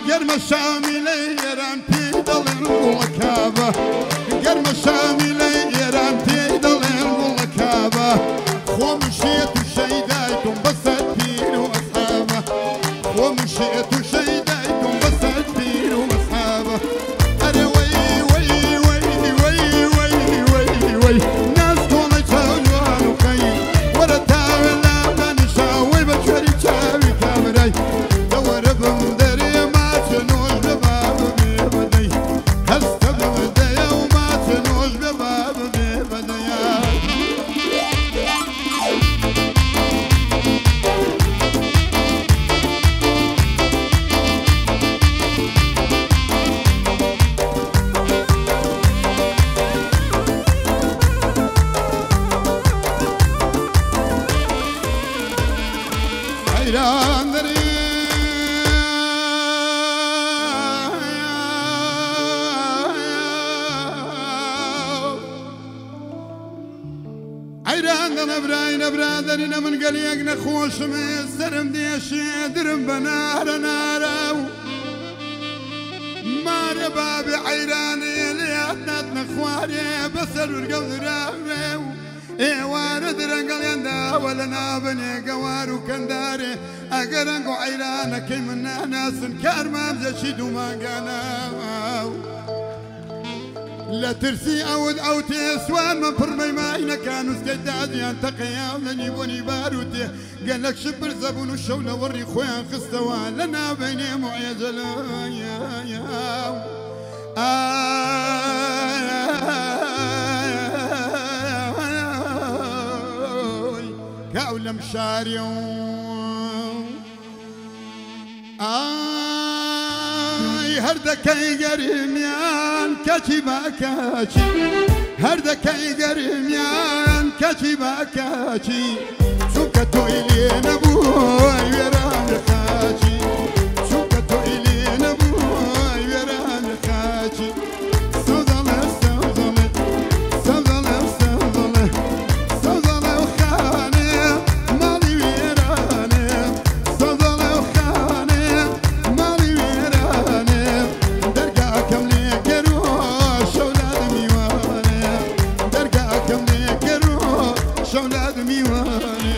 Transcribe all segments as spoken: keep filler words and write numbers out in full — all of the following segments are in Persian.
گەرمە شامی لە ئێران پێی دەڵێن گوڵە کابە گەرمە شامی لە ئێران پێی دەڵێن گوڵە کابە خۆم شێت و شەیدایتم بەسەر پیر و ئەسحابە خۆم شێت و شەیدایتم بەسەر پیر و ئەسحابە ئەرێ وەی وەی وەی وەی وەی وەی وەی ناز تۆڵی چاوجوان و قەی وەرە تاوێ لامانی شاوەی بە کوێری چاوی کابرای دەوەرە بم دەرێ ماچە نۆش بێ بابە بێ بەدەی هەستە بەدەیە و ماچە نۆش بێ بابە بێ بەدەیە عەیراندەنە براینە برادەرینە من گەلێک نەخۆشمێ سەرم دێشێ درم بە نارە نارە و مارە بابێ عەیرانێ لێات نات نەخوارێ بەسەر ورگە و دراوێ و ئێوارە درەنگەڵێنداوە لە نابنێ گەوار و کەندارێ ئەگەر ئەنگ و عەیرانەکەی من ناناسن کارمان جەشی دوومانگاناو لە ترسی ئەوت ئەو تێسوان مە پڕمەی ماینەکان وسکەی دادیان تەقەیاو لە نیبوونی باروتێ گەلەک شبر زەبوون و شەو لە وەڕی خۆیان خستەوە لە ناوبینێ موعێجەلەیاو کاو لەم شارێ و هەردەکەی گەرمیان کەچی باکەچی هەردەکەی گەرمیان کەچی باکەچی چونکە تۆی لێ نەبووی وێران خاچی چونکە تۆی لێ نەبووی وێران خاچی سەوزەڵێ سەوزەڵێ سەوزەڵێ سەوزەڵێ سەوزەڵێ و خانێ ماڵی وێرانێ سەوزەڵێ و خانێ ماڵی وێرانێ دەرگاکەم لێ گەرۆ شەولاد میوانێ دەرگاکەم لێ گەرۆ شەولاد میوانێ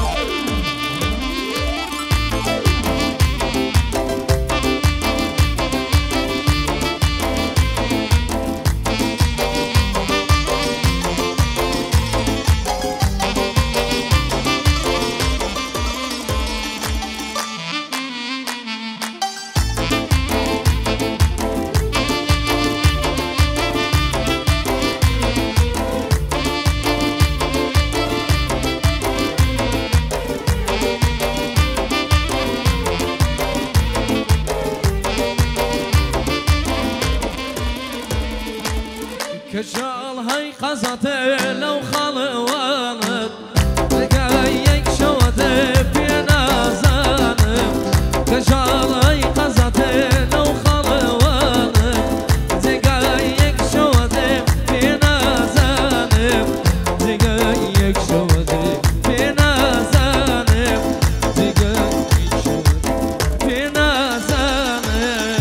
كشال هاي قزته لو خلوانت لقايك شوته في نازانم كشال هاي قزته لو خلوانت لقايك شوته في نازانم لقايك شوته في نازانم لقايك شوته في نازانم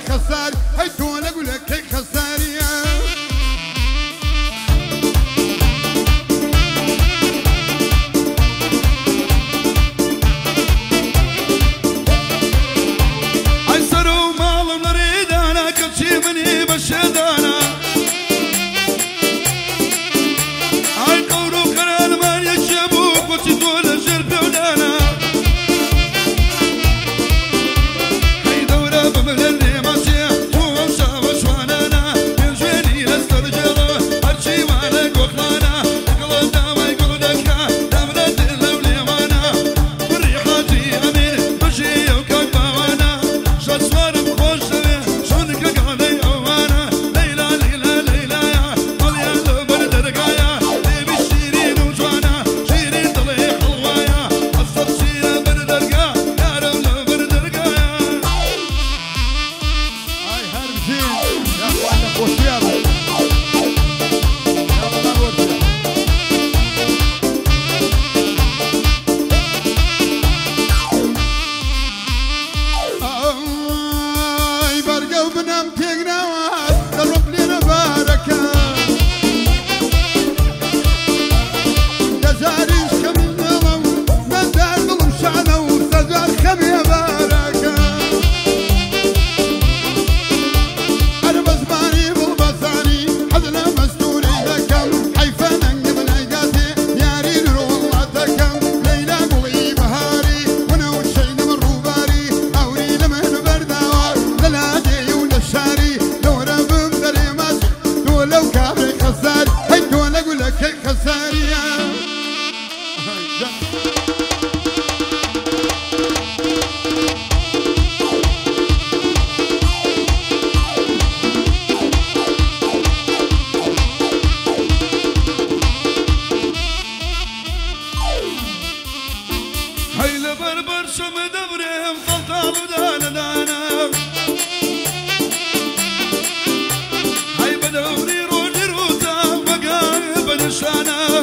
خسار هاي تقول اقول لك هي خساري هاي سرو مال نريد انا كبشي مني بشدانا هاي قورو كرال ما يشبوك وتدول الجرب ودانا هاي دورة بملني ماشي ومشا وشوانانا ينجيني لسترجلو هرشي وانا قوخلانا قلو داما يقول دكا دامنا دلو ليوانا بالريحة جي امين بشي وكاك باوانا شاسوار بخوش سوي شونك قادي اوانا ليلى ليلى ليلى يا مليا لبر درقايا ليبي شيرين وجوانا شيرين طلي حلوايا اصف شيرين بر درقا يا رو لبر درقايا هاي هربشين يا اخوانا خوشيابا يا الله ورجع اي برقا وبنام تيقناوات درب لنا باركة يا زاريش كمين نظم من دار ظلم شعنة وتزار خم يا باركة أنا بزماني بالبصاني حزنا مستوري ذكم حيفا ننقذ العقاتي يا ريد والله تكم ليلى قوي بهاري وانا والشي من روباري اوري لمن برداوار للهادي ولا الشاري لو ربم دري ماشي دول لو كابري خسار هاي دول اقول لك هي خساري هاي لبربر شم دبرهم طلطال ودانا دانا هاي بدوري روجي روتا بقاي بنشانا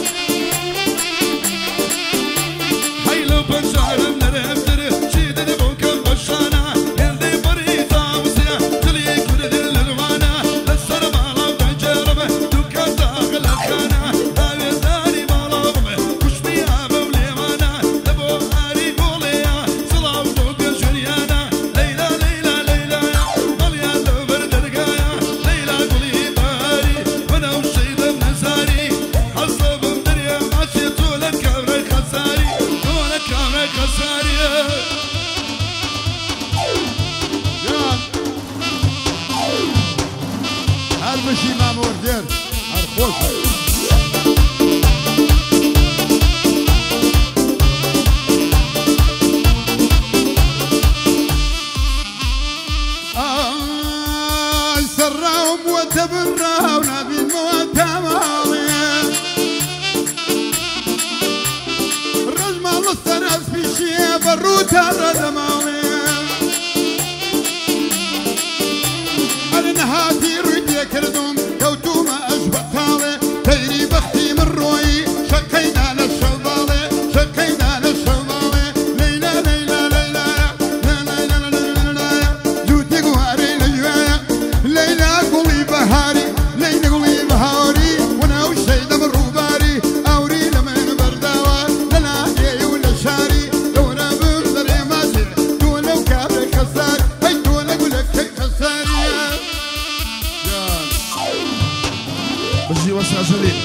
هاي لو بنشار من الهمدر شيد نبوك بشانا يلدي بريطا وسيا تلي كل الالوانا لسر مالا بجربه دوكا داخل الخانه هاي داري مالا بمه وش فيها بوليوانا لبو هاري قوليا صلاة ودوك جريانا ليلى ليلى ليلى يا مليا لبر درقايا ليلى قولي بهاري وانا وشيد بنزاري حصب مدريا ماشي طول الكامرة خساري طول الكامرة خساري جان هربشي مامور دير هرخوش آي سراهم وتبرا ونبي الموت مالي الرجم الله السرس في شيء بروتا ردمالي النهاتي ردي كردوم كوتو ما أشبه طالي تيري بختي من روي شقينا للشوضالي شقينا للشوضالي ليلى ليلى ليلى ليلى ليلى ليلى جودي قواري ليلى ليلى قولي بهاري ليلى قولي بهاري وانا وشيد من روباري اوري لمن برداوة لنادي ولا شاري دورة بمدري ماشي دولة وكابري خسار هاي دولة قولك هي خساري بجي وسع جليل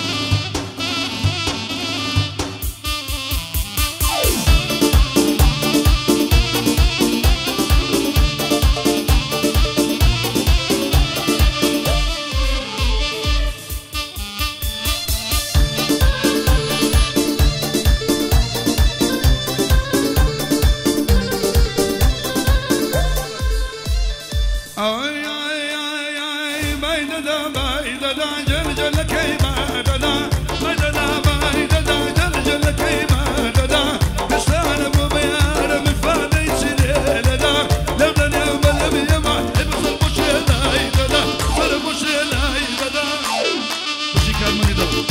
اي اي اي اي بايددا بايددا جل جل كي بايددا بايددا بايددا جل جل كي بايددا بشتغل ابو بيار من فادي سيددا لبدا يوم لم يما ابصر بوشي لايددا صر بوشي لايددا بشي كان من يدور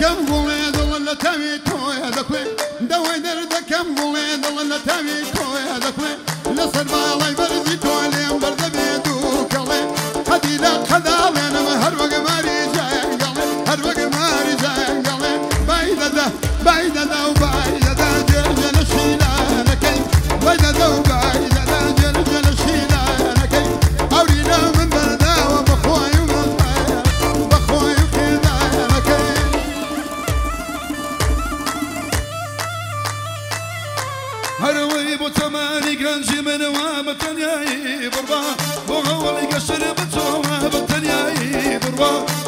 دردكم قولي دل تبي توي دكوي دوي دردكم قولي دل تبي توي دكوي لصر بالي برزي تولي برد بيدو كلي هدينا خدالي انا هر وقت ماري جانقلي هر وقت ماري جانقلي بايدا دا بايدا دا وبايدا دا جرجل الشيلانة كي بايدا دا وبايدا دا جرجل الشيلانة كي أورينا من بردا وبخوي ومطايا بخوي وكذا كي هروي بوتماني كنجي من وابتنياي بربا وهو اللي قشر بتوه بتنياي بربا